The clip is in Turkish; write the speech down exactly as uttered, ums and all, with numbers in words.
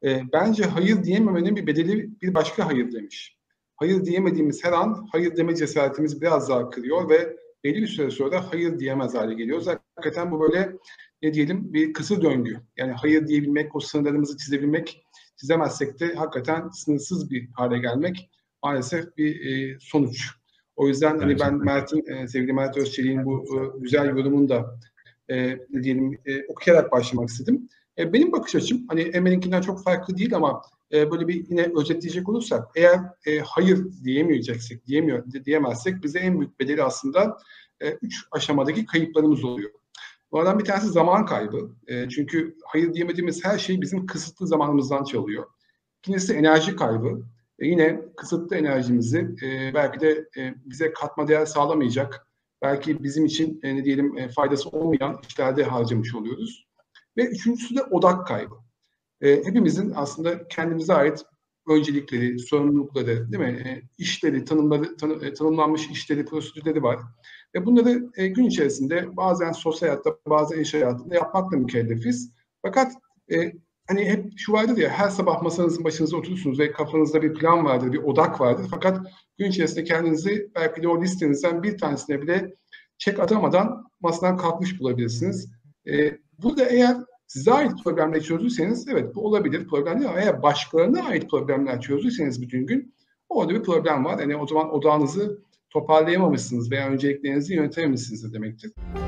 E, bence hayır diyememenin bir bedeli bir başka hayır demiş. Hayır diyemediğimiz her an hayır deme cesaretimiz biraz daha kırıyor ve belli bir süre sonra hayır diyemez hale geliyoruz. Hakikaten bu böyle ne diyelim bir kısır döngü. Yani hayır diyebilmek, o sınırlarımızı çizebilmek, çizemezsek de hakikaten sınırsız bir hale gelmek maalesef bir e, sonuç. O yüzden hani ben Gerçekten. Mert'in, e, sevgili Mert Özçelik'in bu e, güzel yorumunu da e, ne diyelim e, okuyarak başlamak istedim. E, benim bakış açım hani Emre'ninkinden çok farklı değil ama e, böyle bir yine özetleyecek olursak eğer e, hayır diyemeyeceksek, diyemiyor, diyemezsek bize en büyük bedeli aslında e, üç aşamadaki kayıplarımız oluyor. Bunlardan bir tanesi zaman kaybı. E, çünkü hayır diyemediğimiz her şey bizim kısıtlı zamanımızdan çalıyor. İkincisi enerji kaybı. E, yine kısıtlı enerjimizi e, belki de e, bize katma değer sağlamayacak, belki bizim için e, ne diyelim e, faydası olmayan işlerde harcamış oluyoruz. Ve üçüncüsü de odak kaybı. E, hepimizin aslında kendimize ait öncelikleri, sorumlulukları, değil mi? E, işleri, tanımları, tanı, e, tanımlanmış işleri, prosedürleri var. Ve bunları e, gün içerisinde bazen sosyal hayatta, bazen iş hayatında yapmakla mükellefiz. Fakat e, hani hep şu vardır ya, her sabah masanızın başınıza oturursunuz ve kafanızda bir plan vardır, bir odak vardır. Fakat gün içerisinde kendinizi belki de o listenizden bir tanesine bile çek atamadan masadan kalkmış bulabilirsiniz. E, burada eğer size ait problemleri çözdüyseniz evet bu olabilir, problem değil, ama eğer başkalarına ait problemler çözdüyseniz bütün gün orada bir problem var. Yani o zaman odağınızı toparlayamamışsınız veya önceliklerinizi yönetememişsiniz demektir.